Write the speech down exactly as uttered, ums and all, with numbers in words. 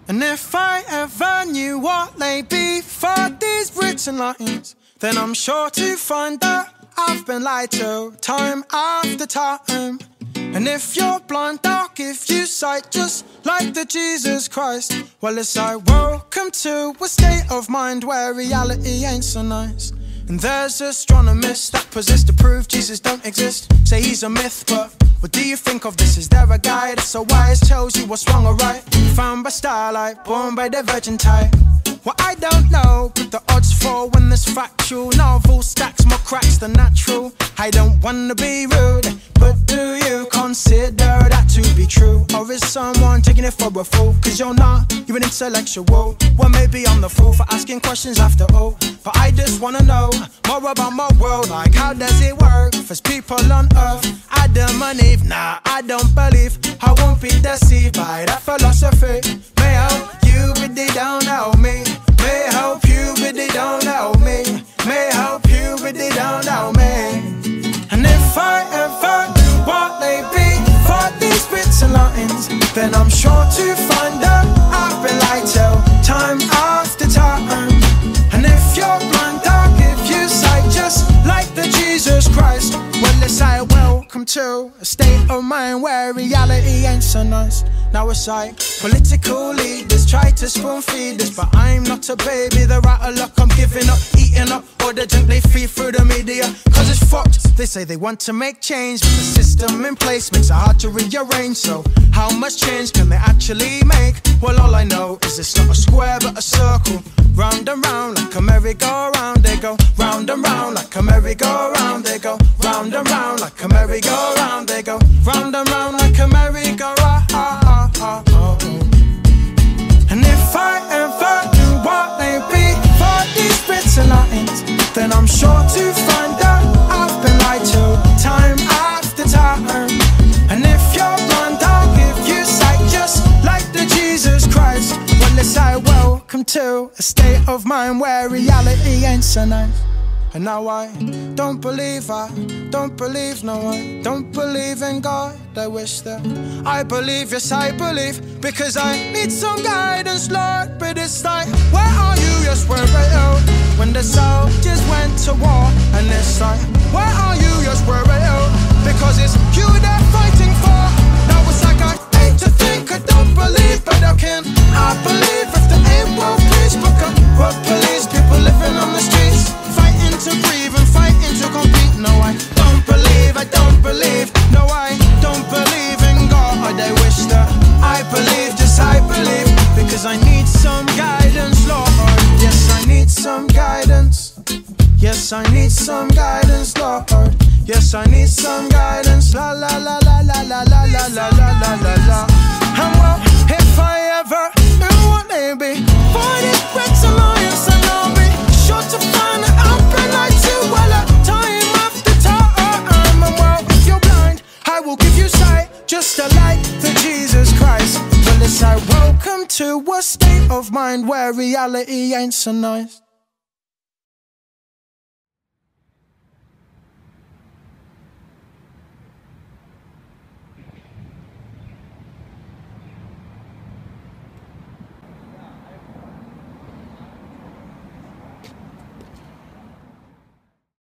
And if I ever knew what lay before these written lines, then I'm sure to find that I've been lied to time after time. And if you're blind, I'll give you sight just like the Jesus Christ. Well, it's like, welcome to a state of mind where reality ain't so nice. And there's astronomers that possess to prove Jesus don't exist. Say he's a myth, but what do you think of this? Is there a guy that's so wise, tells you what's wrong or right? Found by starlight, born by the virgin type. Well, I don't know, but the odds fall when this factual novel stacks more cracks than natural. I don't wanna be rude, but do you consider that to be true? Or is someone taking it for a fool? Cause you're not, you're an intellectual. Well, maybe I'm the fool for asking questions after all, but I just wanna know more about my world. Like, how does it work? There's people on earth, Adam and Eve. Nah, I don't believe, I won't be deceived by that philosophy. May help you, but they don't help me. May help you, but they don't help me. May help you, but they don't help me. And if I ever knew what they be for these written lines, then I'm sure to find out I've been lied to time after time. And if you're blind, I'll give you sight just like the Jesus Christ. Well, it's like, welcome to a state of mind where reality ain't so nice. Now it's like political leaders try to spoon feed us, but I'm not a baby, they're out of luck. I'm giving up, eating up all the junk they feed through the media, cause it's fucked. They say they want to make change, but the system in place makes it hard to rearrange. So how much change can they actually make? Well, all I know is it's not a square but a circle. Round and round like a merry-go-round, they go round and round like a merry-go-round, they go round and round like a merry-go-round, they go round and round like a merry-go-round. And if I ever knew what they be for these written lines, then I'm sure to find out I've been lied to time after time. And if you're blind, I'll give you sight just like the Jesus Christ. Well, it's like, welcome to a state of mind where reality ain't so nice. And now I don't believe, I don't believe, no, I don't believe in God. I wish that I believe, yes I believe, because I need some guidance, Lord. But it's like, where are you? Yes, where are you? When the soldiers went to war. And it's like, where are you? Yes, where are you? Because it's you they're fighting for. Now it's like, I hate to think I don't believe, but how can I believe if there ain't world peace? Because we're police, people living on the streets, fighting to breathe and fighting to compete. No, I don't believe, I don't believe. No, I don't believe in God. I wish that I believe, just I believe, because I need some guidance, Lord. Yes, I need some guidance. Yes, I need some guidance, Lord. Yes, I need some guidance. La la la la la la la la la la la la la. And well, if I ever knew what they be for these bricks alliance, and I'll be sure to find that I've been lied to. Well, uh, time after time. And well, if you're blind, I will give you sight just like the Jesus Christ. Well, it's like, welcome to a state of mind where reality ain't so nice.